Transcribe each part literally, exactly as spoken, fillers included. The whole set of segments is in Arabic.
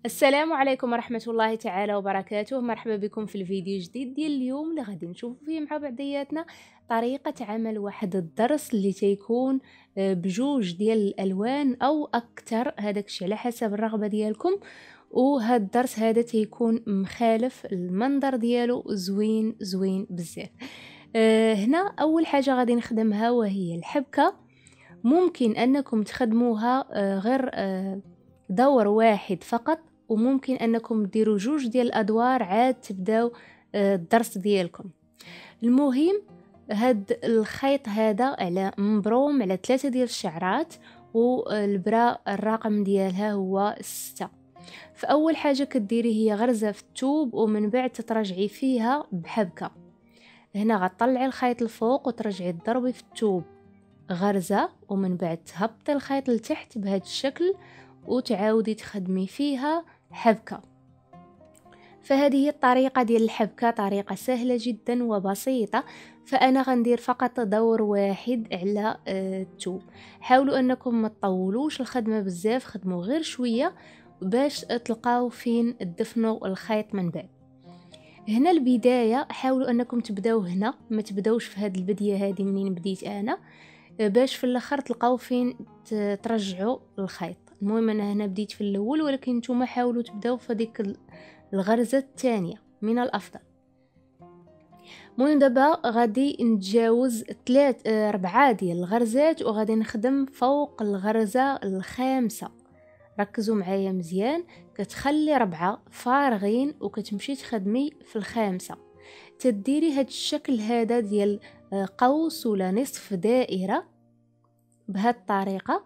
السلام عليكم ورحمة الله تعالى وبركاته. مرحبا بكم في الفيديو جديد ديال اليوم اللي غادي نشوفوا فيه مع بعضياتنا طريقة عمل واحد الضرس اللي تيكون آه، بجوج ديال الالوان او اكثر، هذاك الشيء على حسب الرغبة ديالكم. وهذا الضرس هذا تيكون مخالف، المنظر ديالو زوين زوين بزاف. آه، هنا اول حاجة غادي نخدمها وهي الحبكة. ممكن انكم تخدموها آه، غير آه، دور واحد فقط، وممكن انكم ديروا جوج ديال الادوار عاد تبداو آه، الدرس ديالكم. المهم هاد الخيط هذا على مبروم على ثلاثة ديال الشعرات، والبرا الرقم ديالها هو ستة. فاول حاجه كديري هي غرزه في الثوب، ومن بعد تترجعي فيها بحبكه. هنا غتطلعي الخيط الفوق وترجعي تضربي في الثوب غرزه، ومن بعد تهبطي الخيط لتحت بهذا الشكل وتعاودي تخدمي فيها حبكة. فهذه هي الطريقة ديال الحبكة، طريقة سهلة جدا وبسيطة. فأنا غندير فقط دور واحد على الثوب. حاولوا أنكم ما تطولوش الخدمة بزاف، خدموا غير شوية باش تلقاو فين تدفنوا الخيط من بعد. هنا البداية حاولوا أنكم تبداو هنا، ما تبداوش في هذه البدية هذه منين بديت أنا، باش في الاخر تلقاو فين ترجعوا الخيط. المهم انا هنا بديت في الاول، ولكن نتوما حاولوا تبداو في ديك الغرزه الثانيه من الافضل. المهم دابا غادي نتجاوز ثلاث اربعه ديال الغرزات، وغادي نخدم فوق الغرزه الخامسه. ركزوا معايا مزيان، كتخلي ربعه فارغين وكتمشي تخدمي في الخامسه. تديري هاد الشكل هذا ديال قوس ولا نصف دائره بهذه الطريقه،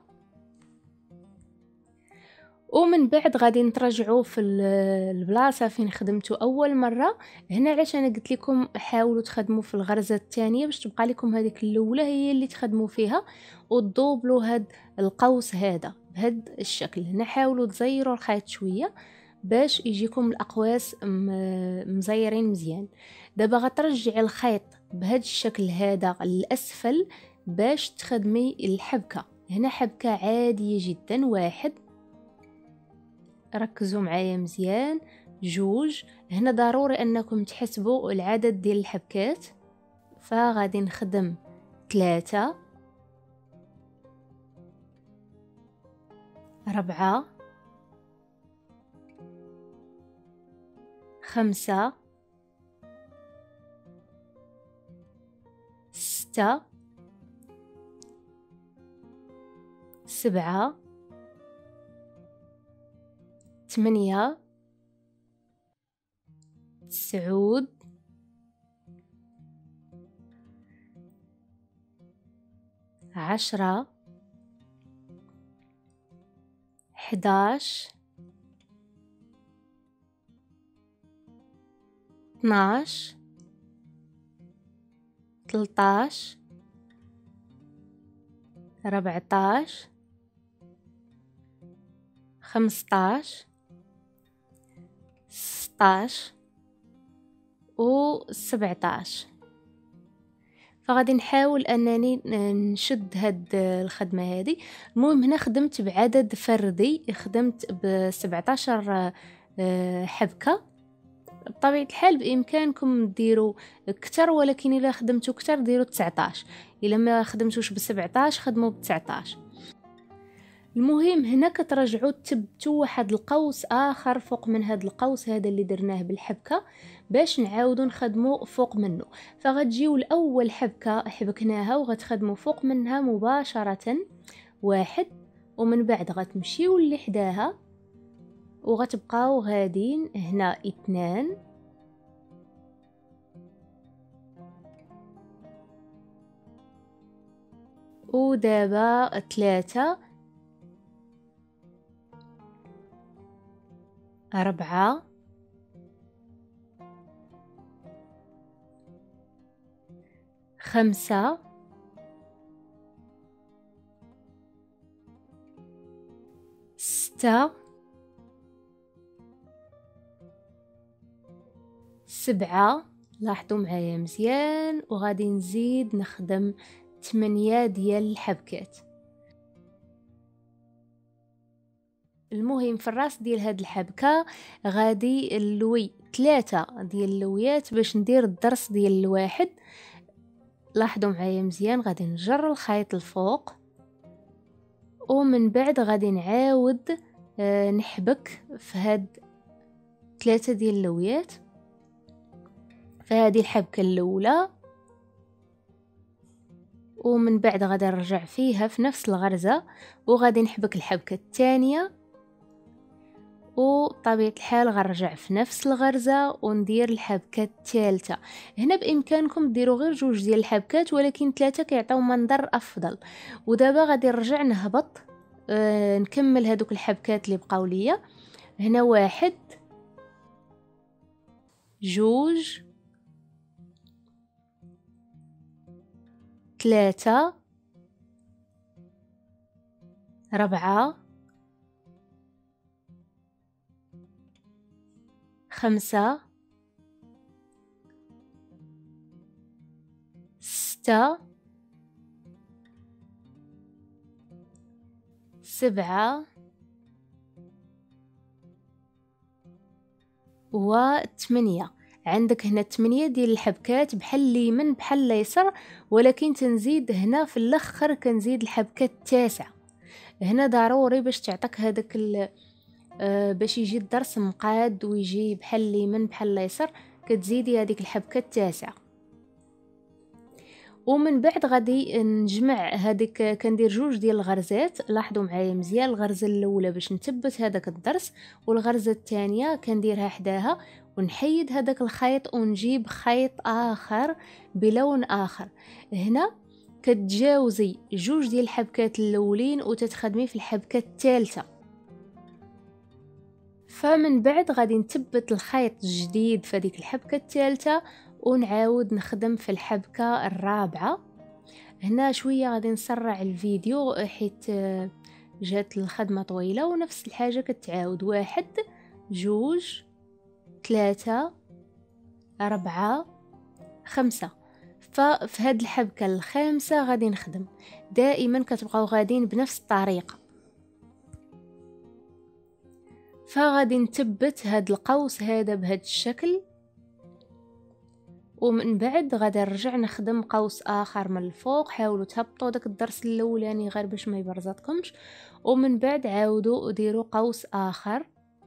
ومن بعد غادي نترجعوا في البلاصه فين خدمتوا اول مره. هنا علاش انا قلت لكم حاولوا تخدموا في الغرزه الثانيه باش تبقى لكم هذيك الاولى هي اللي تخدموا فيها، وتضوبلوا هاد القوس هذا بهذا الشكل. هنا حاولوا تزيروا الخيط شويه باش يجيكم الاقواس مزيرين مزيان. دابا غترجعي الخيط بهذا الشكل هذا للاسفل باش تخدمي الحبكه. هنا حبكه عاديه جدا، واحد، ركزوا معايا مزيان، جوج. هنا ضروري انكم تحسبوا العدد ديال الحبكات، فغادي نخدم ثلاثة، ربعة، خمسة، ستة، سبعة، ثمانية، تسعود، عشرة، حداش، اثناش، تلطاش، ربعطاش، خمسطاش، ستاش، و سبعطاش. فغادي نحاول انني نشد هاد الخدمه هذه. المهم هنا خدمت بعدد فردي، خدمت ب سبعطاش حبكه. بطبيعه الحال بامكانكم ديروا اكثر، ولكن الا خدمتوا اكثر ديروا تسعطاش، الا ما خدمتوش ب سبعطاش خدموا ب تسعطاش. المهم هنا كترجعوا تثبتوا واحد القوس اخر فوق من هذا القوس هذا اللي درناه بالحبكه باش نعاودوا نخدموا فوق منه. فغتجيو الاول حبكه حبكناها وغتخدموا فوق منها مباشره واحد، ومن بعد غتمشيو اللي حداها وغتبقاو غادين هنا اثنان، ودابا ثلاثة، أربعة، خمسة، ستة، سبعة. لاحظوا معايا مزيان، وغادي نزيد نخدم ثمانية ديال الحبكات. المهم في الراس ديال هاد الحبكه غادي نلوي ثلاثه ديال اللويات باش ندير الضرس ديال الواحد. لاحظوا معايا مزيان، غادي نجر الخيط الفوق ومن بعد غادي نعاود آه نحبك في هاد ثلاثه ديال اللويات. فهذه الحبكه الاولى، ومن بعد غادي نرجع فيها في نفس الغرزه وغادي نحبك الحبكه الثانيه، وطبيعة الحال غنرجع في نفس الغرزة وندير الحبكة الثالثة. هنا بإمكانكم ديروا غير جوج ديال الحبكات، ولكن ثلاثة كيعطيو منظر أفضل. ودابا غادي نرجع نهبط آه نكمل هذوك الحبكات اللي بقاو ليا. هنا واحد، جوج، ثلاثة، ربعة، خمسة، ستة، سبعة، وثمانية. عندك هنا ثمانية ديال الحبكات بحال اليمين بحال اليسار، ولكن تنزيد هنا في الاخر كنزيد الحبكه التاسعه. هنا ضروري باش تعطيك هذاك آه باش يجي الضرس مقاد ويجي بحال اليمين بحال اليسار، كتزيدي هذيك الحبكه التاسعه. ومن بعد غادي نجمع هذيك، كندير جوج ديال الغرزات. لاحظوا معايا مزيان، الغرزه الاولى باش نثبت هذاك الضرس، والغرزه الثانيه كنديرها حداها ونحيد هذاك الخيط ونجيب خيط اخر بلون اخر. هنا كتجاوزي جوج ديال الحبكات الاولين وتتخدمي في الحبكه الثالثه. فمن بعد غادي نثبت الخيط الجديد في هذيك الحبكه الثالثه ونعاود نخدم في الحبكه الرابعه. هنا شويه غادي نسرع الفيديو حيت جات الخدمه طويله، ونفس الحاجه كتعاود. واحد، جوج، ثلاثة، أربعة، خمسة. ففي هاد الحبكة الخامسة غادي نخدم. دائما كتبقاو غادين بنفس الطريقة. فغادي نثبت هاد القوس هذا بهذا الشكل، ومن بعد غادي نرجع نخدم قوس اخر من الفوق. حاولوا تهبطوا داك الضرس الاولاني غير باش ما يبرزطكمش، ومن بعد عاودوا ديروا قوس اخر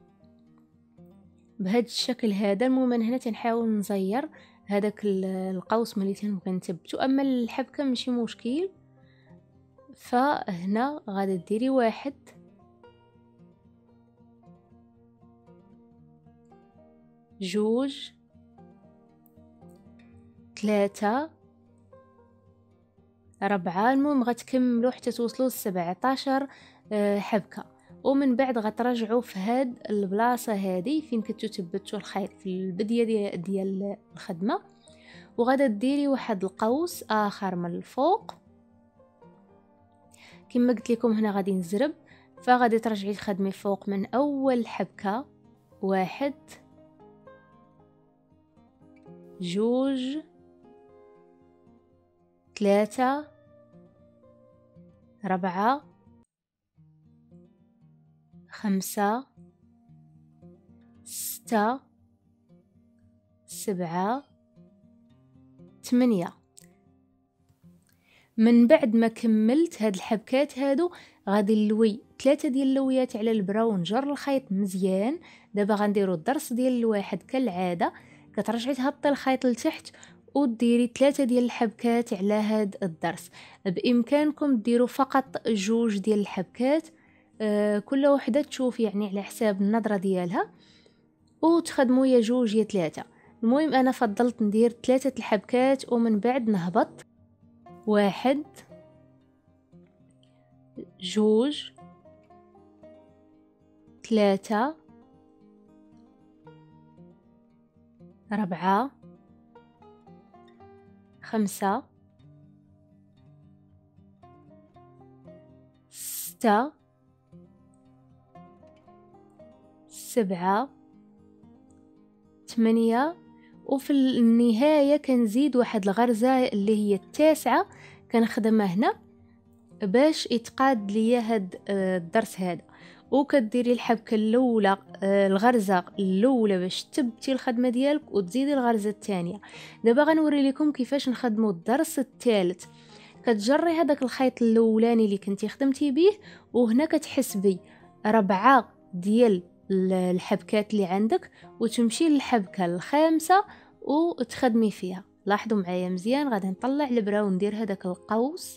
بهذا الشكل هذا. المهم هنا تنحاول نزير هذاك القوس ملي تنبغي نثبتو، اما الحبكه ماشي مشكل. فهنا غادي ديري واحد، جوج، ثلاثة، ربعة. المهم غتكملوا حتى توصلوا ل سبعطاش حبكه، ومن بعد غترجعوا في هاد البلاصه هذه فين كنتو ثبتوا الخيط في البدايه ديال, ديال الخدمه. وغادا ديري واحد القوس اخر من الفوق كما قلت لكم. هنا غادي نزرب، فغادي ترجعي تخدمي فوق من اول حبكه. واحد، جوج، ثلاثة، ربعة، خمسة، ستة، سبعة، ثمانية. من بعد ما كملت هاد الحبكات هادو غادي نلوي ثلاثة ديال اللويات على البرا ونجر الخيط مزيان. دابا غنديروا الضرس ديال الواحد كالعاده، كترجعي تهبطي الخيط لتحت وديري ثلاثة ديال الحبكات على هاد الضرس. بامكانكم ديروا فقط جوج ديال الحبكات، آه كل وحده تشوف يعني على حساب النظره ديالها، وتخدموا يا جوج يا ثلاثه. المهم انا فضلت ندير ثلاثه الحبكات ومن بعد نهبط. واحد، جوج، ثلاثة، ربعة، خمسة، ستة، سبعة، ثمانية. وفي النهاية كنزيد واحد الغرزة اللي هي التاسعة كنخدمها هنا باش يتقاد ليا هاد الضرس هذا. وكديري الحبكه الاولى آه الغرزه الاولى باش تثبتي الخدمه ديالك وتزيدي الغرزه الثانيه. دابا غنوري لكم كيفاش نخدموا الدرس الثالث. كتجري هذاك الخيط الاولاني اللي كنتي خدمتي به، وهنا كتحسبي ربعه ديال الحبكات اللي عندك وتمشي للحبكه الخامسه وتخدمي فيها. لاحظوا معايا مزيان، غادي نطلع الابره وندير هذاك القوس.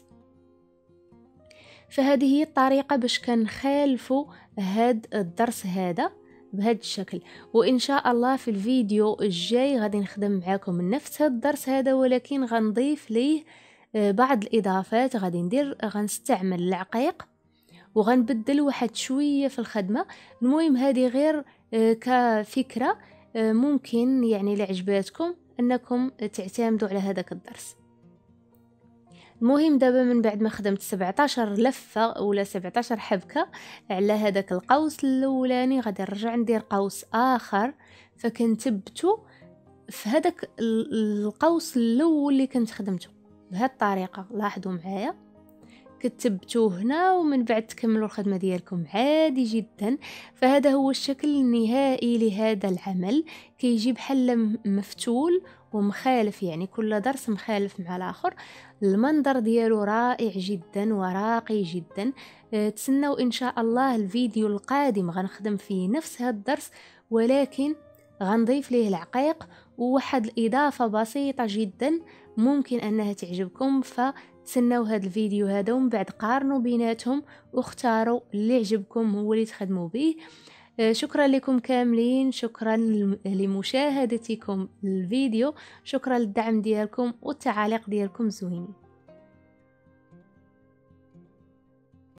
فهذه هي الطريقه باش كنخالفوا هاد الدرس هذا بهذا الشكل. وان شاء الله في الفيديو الجاي غادي نخدم معاكم نفس هاد الدرس هذا، ولكن غنضيف ليه بعض الاضافات. غادي ندير غنستعمل العقيق وغنبدل واحد شويه في الخدمه. المهم هذه غير كفكره، ممكن يعني لعجباتكم انكم تعتمدوا على هذاك الدرس. المهم دابا من بعد ما خدمت سبعطاش لفه ولا سبعطاش حبكه على هذاك القوس الاولاني، غادي نرجع ندير قوس اخر فكنثبتو في هذاك القوس الاول اللي كنت خدمته بهذه الطريقه. لاحظوا معايا كتثبتوه هنا ومن بعد تكملوا الخدمه ديالكم عادي جدا. فهذا هو الشكل النهائي لهذا العمل، كيجي بحال مفتول ومخالف، يعني كل درس مخالف مع الاخر. المنظر ديالو رائع جدا وراقي جدا. أه تسنوا ان شاء الله الفيديو القادم غنخدم فيه نفس هذا الدرس، ولكن غنضيف ليه العقيق وواحد الاضافه بسيطه جدا ممكن انها تعجبكم. فتسنوا هذا الفيديو هذا ومن بعد قارنوا بيناتهم واختاروا اللي عجبكم هو اللي تخدموا به. شكرا لكم كاملين، شكرا لمشاهدتكم الفيديو، شكرا للدعم ديالكم والتعاليق ديالكم زوينين.